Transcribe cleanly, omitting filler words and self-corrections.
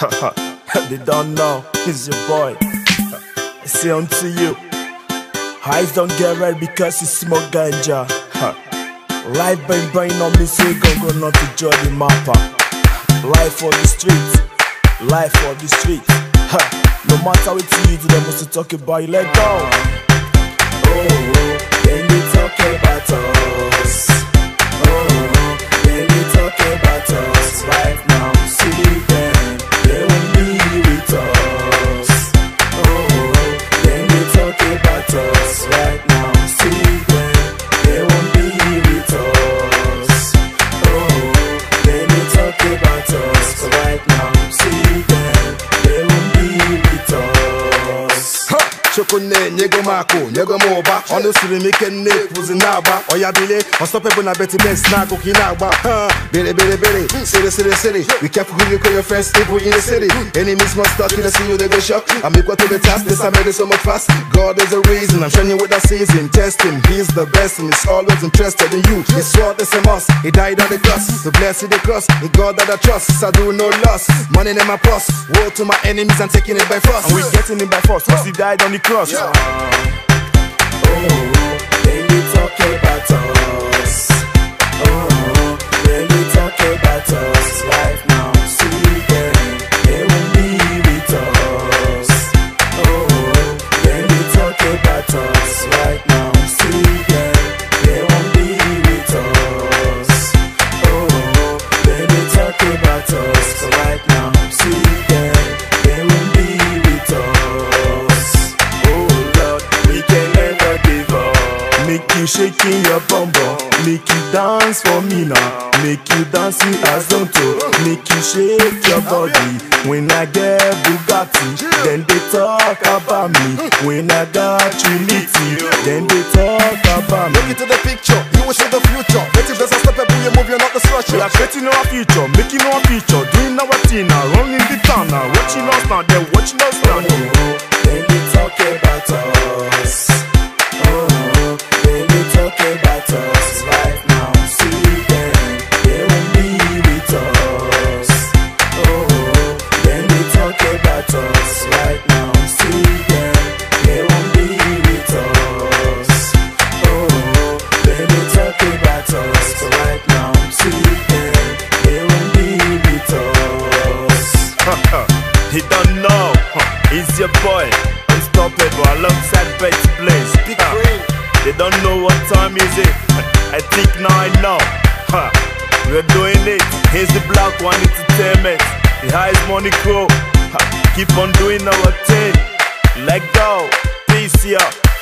They don't know, it's your boy. I say unto you, eyes don't get red because you smoke ganja. Life bang on me, say go not to judge the mapper. Life for the streets, life for the streets. No matter what you do, they must talk about you, let go. Oh, when they talk about us. Oh, when they talk about us right now, see them, they won't be with us. Oh, when they talk about us right now, see them, they won't be with us. Oh, when they talk about us right now, see them, they won't be with us. Chokone, nyego mako, nyego moba. Honestly, me can nip was in Naba. Oya bile, unstoppable na Betty Ben snack Okinaba. Billy, city. Be careful who you call your friends, people in the city. Enemies must start to see you, they go shock. I make what to the task, this I made it so much fast. God is the reason, I'm shining with that season. Testing, he's the best and he's always interested in you. It's what is a must, he died on the cross. The blessed the cross, the God that I trust. I do no loss, money in my purse. Woe to my enemies, I'm taking it by force. And we getting it by force, cause he died on the cross. Yeah. Oh, when they talk about us. Oh, when they talk about us right now, see them, they won't be with us. Oh, when they talk about us right now, see them, they won't be with us. Oh, when they talk about us right now, see them, they won't be with us. Oh Lord, we can never give up. Make you shaking your bum bum, make you dance for me now. Make you dance me as don't to. Make you shake your body. When I get Bugatti, then they talk about me. When I got Trinity, then they talk about me. Look into the picture, you will see the future. Native doesn't stop it, you move, you're not the structure. We are creating our future, making our future, doing our thing now, running the town now, watching us now, they're watching us now. Oh, when they talk about us. Oh, when they talk about us right now, see them, they won't be with us. Oh, when they talk about us right now, see them, they won't be with us. Oh, when they talk about us right now, see them, they won't be with us. He don't know, he's your boy, unstoppable, alongside Betty Blaze. Big brain. They don't know what time is it. I think now I know. We're doing it. Here's the Black One Entertainment, the highest money crew. Keep on doing our thing. Let go. Peace, yeah.